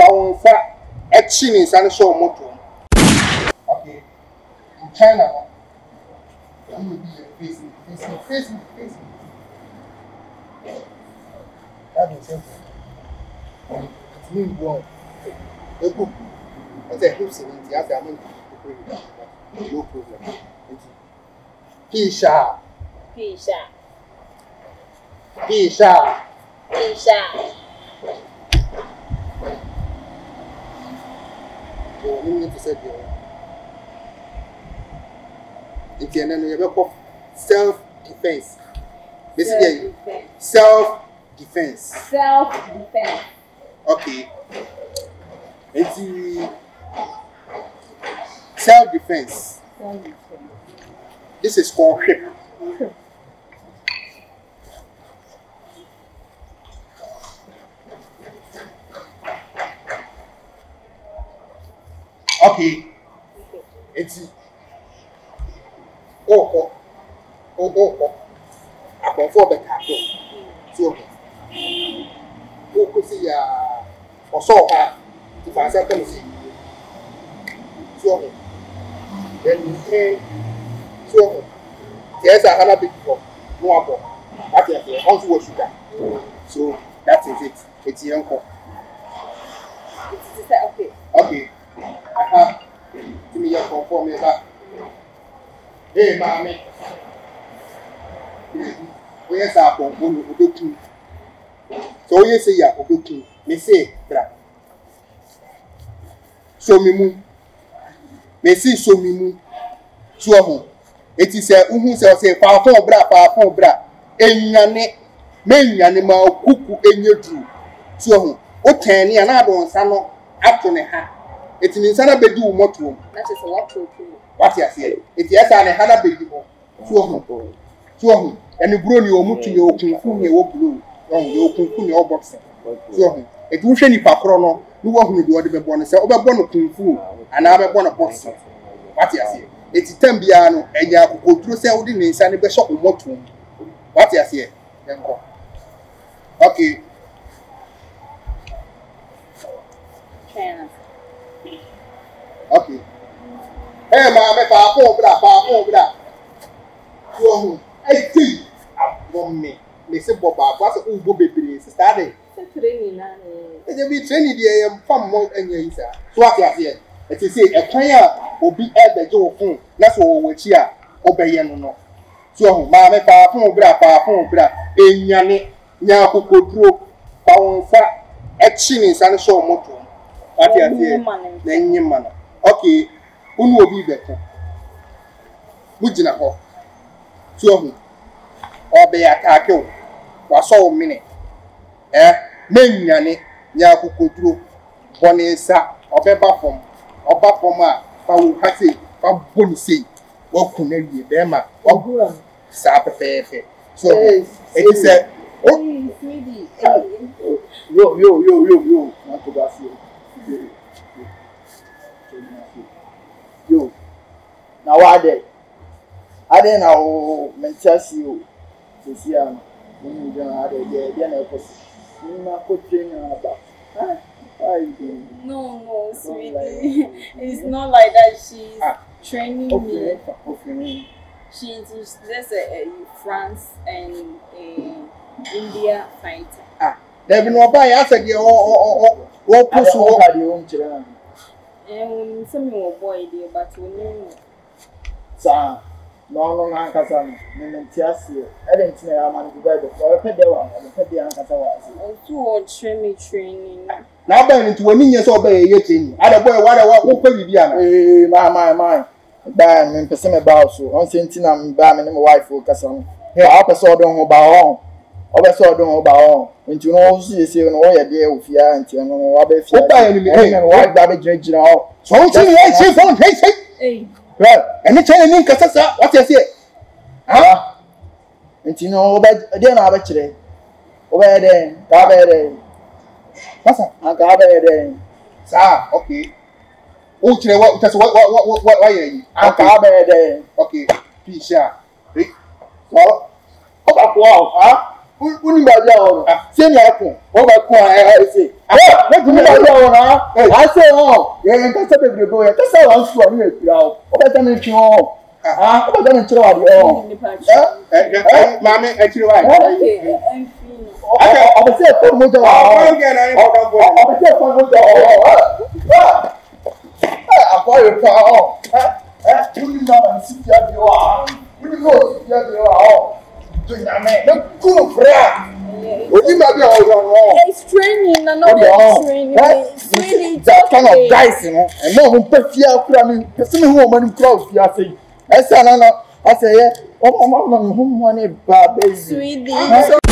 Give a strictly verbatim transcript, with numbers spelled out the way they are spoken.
Pound for a chin is and show motor. Okay. In China, you will be facing, facing, facing, facing. That is it. It's me wrong. The book. What's a hips in the other? I mean, no problem. Pisha. Pisha. Pisha. Pisha. You need to say the if you know self defense. Basically, self defense. Self defense. Okay. It's self defense. Self defense. This is called hip. Okay. It's oh oh oh oh oh. I go for the car. So, oh, could see ya or saw her if I said, see. So, then you say, so, yes, I had a big problem. No more. That is the house was sugar. So, that is it. It's your uncle. It's okay. Okay. I have to me your conform that. Hey, mammy. Where's our phone? So you say, yeah, okay. Me say, bra. So me mu. Me see so me mu. So ho. It is a uhu say say fa fon bra fa fon bra. Enyane. Me nyane ma okuku enyedu. So ho. O tan ni ana do nsa no ato ne ha. It means I be do more to that is a lot to what you say. It yes, I had a baby. So, so, and you grow your mutu your kun, your blue, your kun, your boxing. So, it will show you Paprono, you want to do the born and say, over born kung fu, and I have born a boxing. What you say? It's Tembiano, and you have go through selling in Sunny Bishop or more to what you say. Okay. Okay. Hey, mamma, papa, bra, papa, bra. So, I think I'm me. Mister Bob, what's a good baby? Starting. training. They be training the um, farm more and yes, sir. So, what you say? It is a player will be at the door phone. That's what we're here. Obey no. So, mamma, papa, bra, papa, bra. In Yanni, now who could draw pound fat at Chinese and show motor. What you say? Then your man. Okay, who will be better? Would you know? So, or be attacked. Was so many. Eh, men yanny, Yaku could do one is or better from or back from my power hattie, or bonny what could they be them? Or sap a so it is a oh, yo, yo, yo, yo, yo, not to gas you. Yo, now I did. I didn't know Manchester. You see, I'm going to get a No, no, sweetie. It's not like that. She's ah. training okay. me. me. She's just a, a France and a India fighter. Ah, there be no buy. I said, you oh, oh, oh, push over the home children. And some more boy there, but we know. Sir, no, no, no, Cassandra. Mementiasi. I didn't say I'm going to go to the one. I put the answer. Oh, two or training training. Now, Ben, into a years old, you're saying, I don't know what I want to be. Eh, my, my, my. Damn, I'm person about so. I'm saying, I'm bamming my wife for Cassandra. Here, I saw don't about. I saw don't about. When you know, see, say, no, you're there with your auntie and no other. What by any white baby drink now? So, I'm saying, I say, hey, well, and it's telling me, Cassandra, what you say? Ah, and you know, but then I bet you. Over there, Gabe. What's up? I got there. Sir, okay. Oh, what, what, what, what, what, why are you? I got there. Okay, please, yeah. So, oh, wow, huh? Uni ba dia o. Se ni akun. O ba kun e se. What do you mean now? I say oh, yeah, nka se bebre go. Ka say wan su ani e pira o. O ba tan ntwi o. Ah, o ba tan ntwi wa de o. Eh, eh, mama e chiri wa. Okay, and feel. O ba say ko mo jo wa. O ga na ni ko kan go. O ba say ko mo jo o. Ah, akwa yo ka o. Eh, uni na si dia de wa. Uni go si dia de wa o. Nyame na ku fra oni ma bi o ro It's training na no training it's really that kind of guys you know and no hum pefia kura mi pese me hu o mani kura ofia sei esa na na asa ye o o ma hum ho ne ba baby sweetie.